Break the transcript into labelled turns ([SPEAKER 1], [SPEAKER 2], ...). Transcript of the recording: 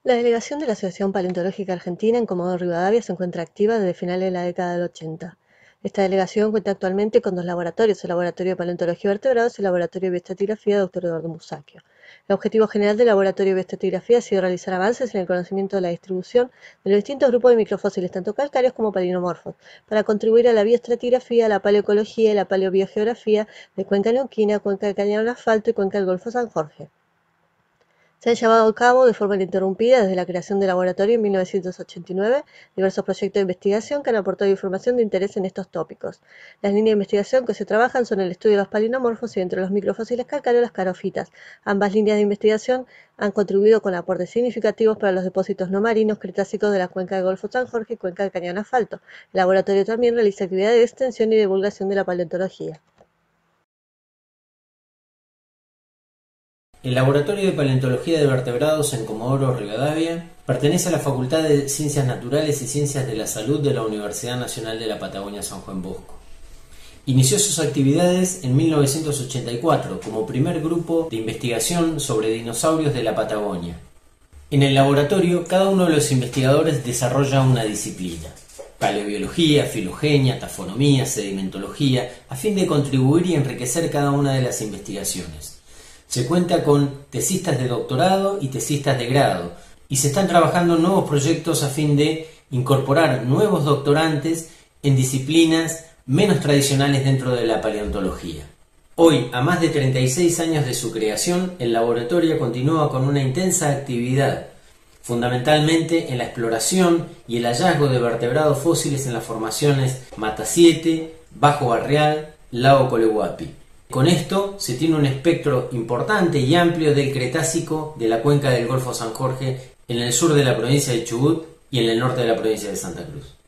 [SPEAKER 1] La delegación de la Asociación Paleontológica Argentina en Comodoro Rivadavia se encuentra activa desde finales de la década del 80. Esta delegación cuenta actualmente con dos laboratorios, el Laboratorio de Paleontología de Vertebrados y el Laboratorio de Bioestratigrafía Dr. Eduardo Musacchio. El objetivo general del Laboratorio de Bioestratigrafía ha sido realizar avances en el conocimiento de la distribución de los distintos grupos de microfósiles, tanto calcáreos como palinomorfos, para contribuir a la bioestratigrafía, la paleoecología y la paleobiogeografía de Cuenca Neuquina, Cuenca del Cañón Asfalto y Cuenca del Golfo San Jorge. Se han llevado a cabo de forma ininterrumpida desde la creación del laboratorio en 1989 diversos proyectos de investigación que han aportado información de interés en estos tópicos. Las líneas de investigación que se trabajan son el estudio de los palinomorfos y entre los microfósiles calcáreos las carofitas. Ambas líneas de investigación han contribuido con aportes significativos para los depósitos no marinos cretásicos de la cuenca del Golfo San Jorge y cuenca del Cañón Asfalto. El laboratorio también realiza actividades de extensión y divulgación de la paleontología.
[SPEAKER 2] El Laboratorio de Paleontología de Vertebrados en Comodoro Rivadavia pertenece a la Facultad de Ciencias Naturales y Ciencias de la Salud de la Universidad Nacional de la Patagonia San Juan Bosco. Inició sus actividades en 1984 como primer grupo de investigación sobre dinosaurios de la Patagonia. En el laboratorio, cada uno de los investigadores desarrolla una disciplina: paleobiología, filogenia, tafonomía, sedimentología, a fin de contribuir y enriquecer cada una de las investigaciones. Se cuenta con tesistas de doctorado y tesistas de grado, y se están trabajando nuevos proyectos a fin de incorporar nuevos doctorantes en disciplinas menos tradicionales dentro de la paleontología. Hoy, a más de 36 años de su creación, el laboratorio continúa con una intensa actividad, fundamentalmente en la exploración y el hallazgo de vertebrados fósiles en las formaciones Mata 7, Bajo Barrial, Lago Colehuapi. Con esto se tiene un espectro importante y amplio del Cretácico de la cuenca del Golfo San Jorge en el sur de la provincia de Chubut y en el norte de la provincia de Santa Cruz.